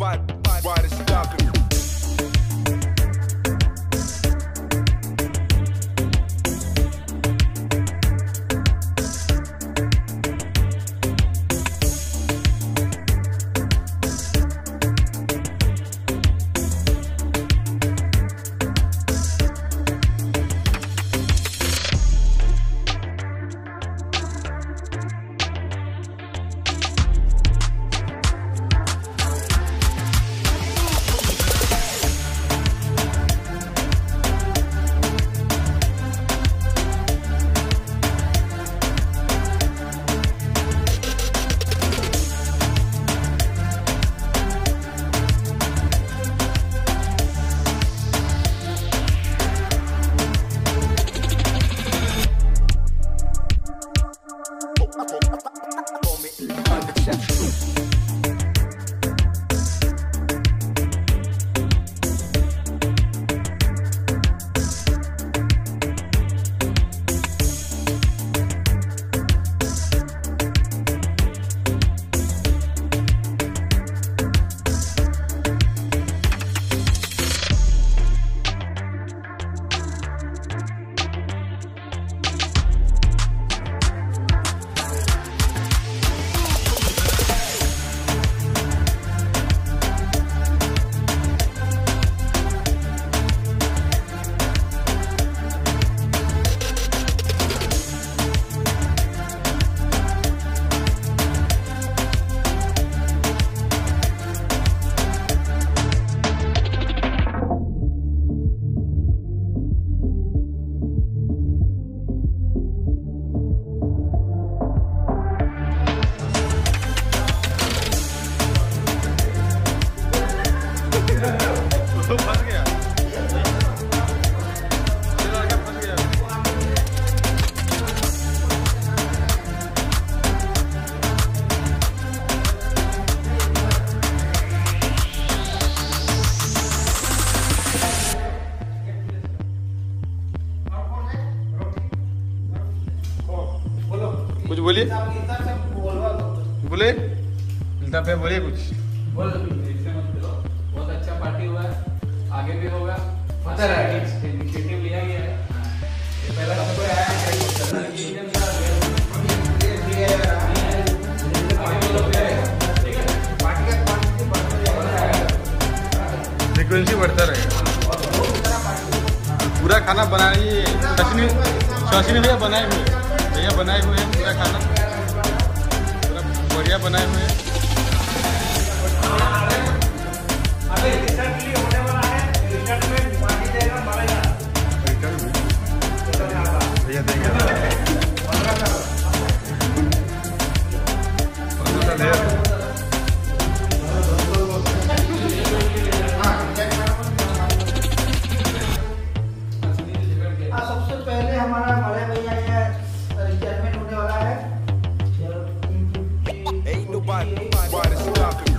nobody stopping me. कुछ बोलिए, बोले इल्ताफ है, बोलिए कुछ। बहुत अच्छा पार्टी हुआ है, आगे भी होगा। इनिशिएटिव लिया गया है। पहला सबको आया फ्रीक्वेंसी बढ़ता रहेगा। पूरा खाना बनाइए, शौशीनी भैया बनाए हुए, भैया बनाए हुए हैं पूरा खाना, पूरा बढ़िया बनाए हुए हैं। भैया देंगे सबसे पहले हमारा बड़े भैया रिटायरमेंट होने वाला है। Ain't nobody stopping me.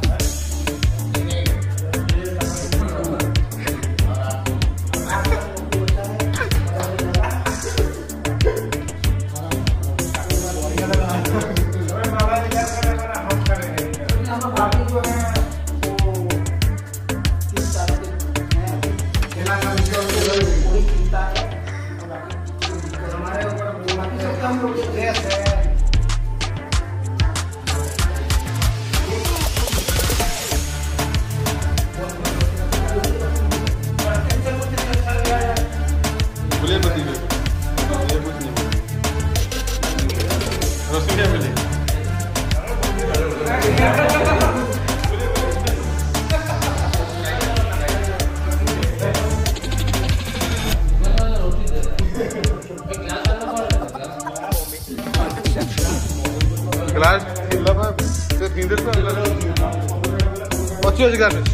Glass lava se kinder ko अच्छी गार्निश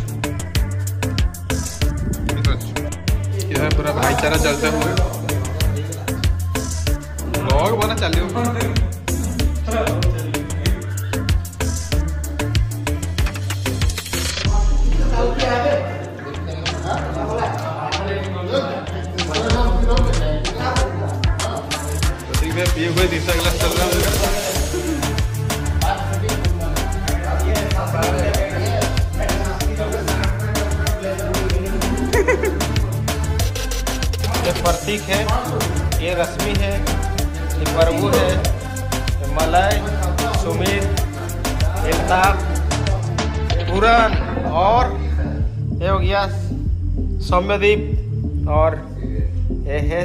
यह पूरा भाईचारा चलते हुए लोग बना चलिए पिए हुए तीसरा गिलास चल रहा है। प्रतीक है, ये रश्मि है, ये प्रभु है, ये मलय, सुमित, इल्ताफ, पूरन और ये हो गया सौम्यदीप और ये है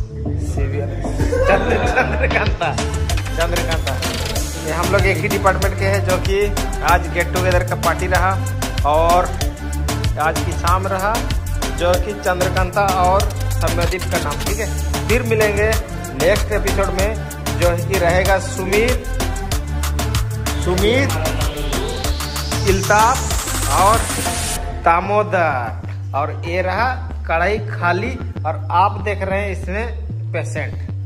चंद्रकांता। ये हम लोग एक ही डिपार्टमेंट के हैं जो कि आज गेट टुगेदर का पार्टी रहा और आज की शाम रहा जो कि चंद्रकांता और सौम्यदीप का नाम। ठीक है, फिर मिलेंगे नेक्स्ट एपिसोड में जो कि रहेगा सुमित, इल्ताफ और दामोदर और ये रहा कढ़ाई खाली और आप देख रहे हैं इसमें पेशेंट।